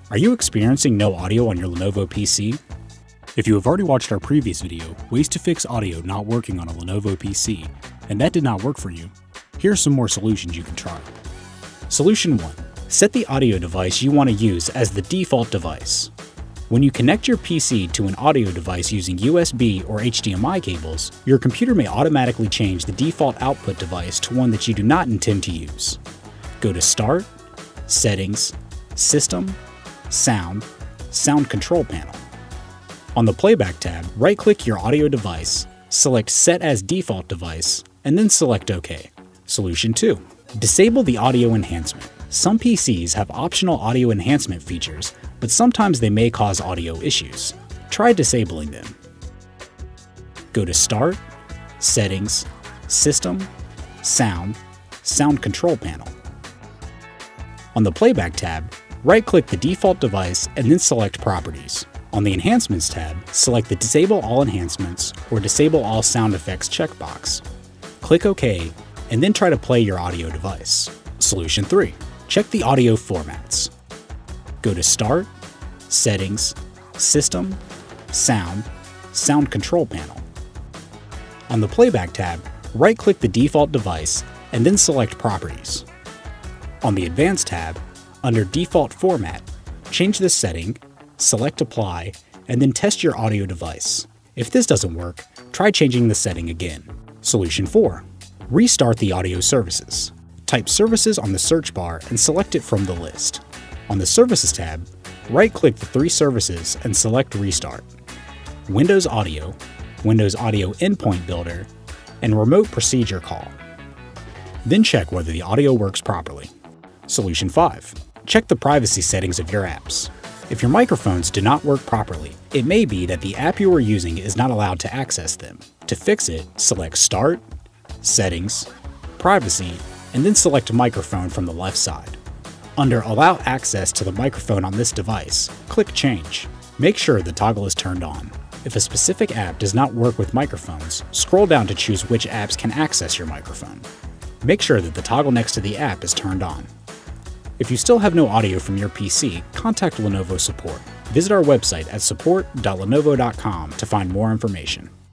Are you experiencing no audio on your Lenovo PC? If you have already watched our previous video, Ways to Fix Audio Not Working on a Lenovo PC, and that did not work for you, here are some more solutions you can try. Solution 1. Set the audio device you want to use as the default device. When you connect your PC to an audio device using USB or HDMI cables, your computer may automatically change the default output device to one that you do not intend to use. Go to Start, Settings, System, Sound Control Panel. On the Playback tab, right-click your audio device, select Set as Default Device, and then select OK. Solution 2. Disable the audio enhancement. Some PCs have optional audio enhancement features, but sometimes they may cause audio issues. Try disabling them. Go to Start, Settings, System, Sound Control Panel. On the Playback tab, right-click the default device and then select Properties. On the Enhancements tab, select the Disable All Enhancements or Disable All Sound Effects checkbox. Click OK, and then try to play your audio device. Solution 3. Check the audio formats. Go to Start, Settings, System, Sound Control Panel. On the Playback tab, right-click the default device and then select Properties. On the Advanced tab, under Default Format, change the setting, select Apply, and then test your audio device. If this doesn't work, try changing the setting again. Solution 4. Restart the audio services. Type Services on the search bar and select it from the list. On the Services tab, right-click the 3 services and select Restart. Windows Audio, Windows Audio Endpoint Builder, and Remote Procedure Call. Then check whether the audio works properly. Solution 5. Check the privacy settings of your apps. If your microphones do not work properly, it may be that the app you are using is not allowed to access them. To fix it, select Start, Settings, Privacy, and then select Microphone from the left side. Under Allow access to the microphone on this device, click Change. Make sure the toggle is turned on. If a specific app does not work with microphones, scroll down to choose which apps can access your microphone. Make sure that the toggle next to the app is turned on. If you still have no audio from your PC, contact Lenovo support. Visit our website at support.lenovo.com to find more information.